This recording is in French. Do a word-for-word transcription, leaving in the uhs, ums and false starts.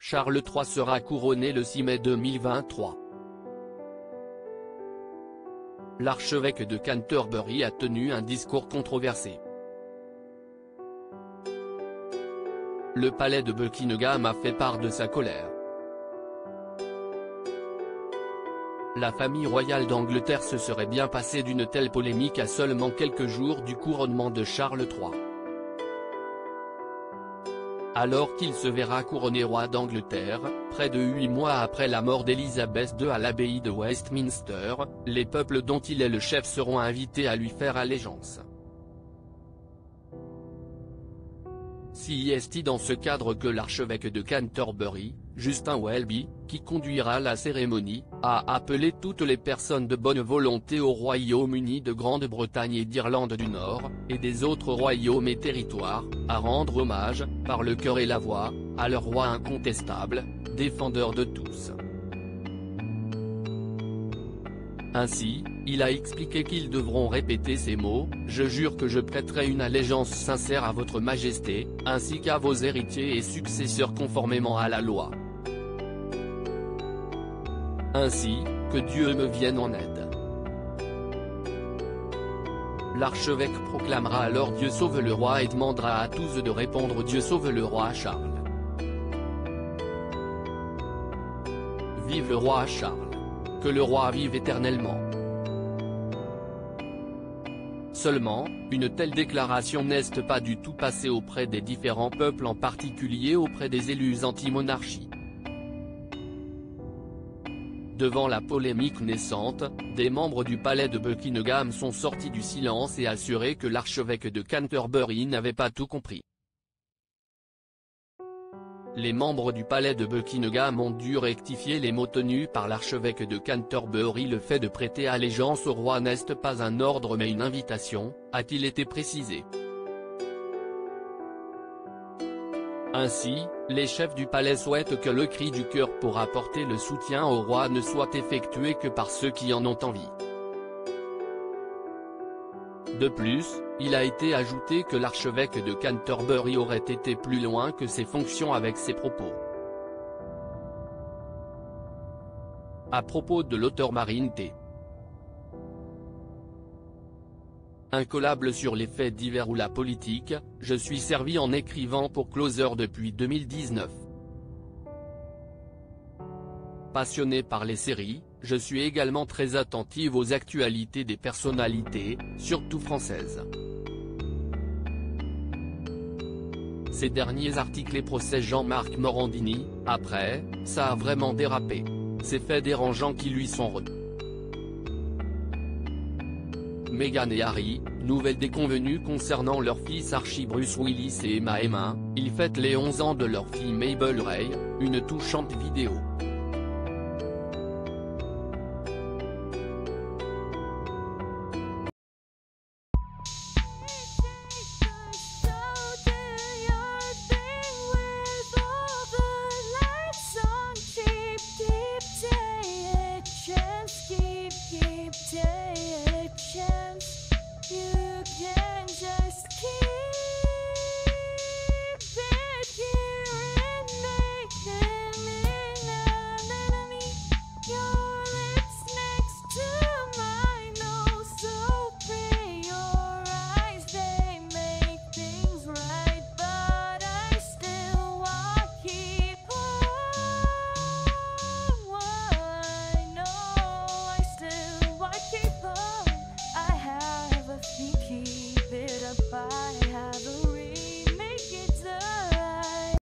Charles trois sera couronné le six mai deux mille vingt-trois. L'archevêque de Canterbury a tenu un discours controversé. Le palais de Buckingham a fait part de sa colère. La famille royale d'Angleterre se serait bien passée d'une telle polémique à seulement quelques jours du couronnement de Charles trois. Alors qu'il se verra couronné roi d'Angleterre, près de huit mois après la mort d'Élisabeth deux à l'abbaye de Westminster, les peuples dont il est le chef seront invités à lui faire allégeance. C'est dans ce cadre que l'archevêque de Canterbury, Justin Welby, qui conduira la cérémonie, a appelé toutes les personnes de bonne volonté au Royaume-Uni de Grande-Bretagne et d'Irlande du Nord, et des autres royaumes et territoires, à rendre hommage, par le cœur et la voix, à leur roi incontestable, défendeur de tous. Ainsi, il a expliqué qu'ils devront répéter ces mots: « Je jure que je prêterai une allégeance sincère à votre majesté, ainsi qu'à vos héritiers et successeurs conformément à la loi. Ainsi, que Dieu me vienne en aide. » L'archevêque proclamera alors Dieu sauve le roi et demandera à tous de répondre Dieu sauve le roi Charles. Vive le roi Charles. Que le roi vive éternellement. Seulement, une telle déclaration n'est pas du tout passée auprès des différents peuples, en particulier auprès des élus anti-monarchie. Devant la polémique naissante, des membres du palais de Buckingham sont sortis du silence et assuré que l'archevêque de Canterbury n'avait pas tout compris. Les membres du palais de Buckingham ont dû rectifier les mots tenus par l'archevêque de Canterbury. Le fait de prêter allégeance au roi n'est pas un ordre mais une invitation, a-t-il été précisé. Ainsi, les chefs du palais souhaitent que le cri du cœur pour apporter le soutien au roi ne soit effectué que par ceux qui en ont envie. De plus, il a été ajouté que l'archevêque de Canterbury aurait été plus loin que ses fonctions avec ses propos. À propos de l'auteur Marine T. Incollable sur les faits divers ou la politique, je suis servi en écrivant pour Closer depuis deux mille dix-neuf. Passionné par les séries, je suis également très attentive aux actualités des personnalités, surtout françaises. Ces derniers articles et procès Jean-Marc Morandini, après, ça a vraiment dérapé. Ces faits dérangeants qui lui sont re. Meghan et Harry, nouvelle déconvenue concernant leur fils Archie Bruce Willis et Emma Emma, ils fêtent les onze ans de leur fille Mabel Ray, une touchante vidéo.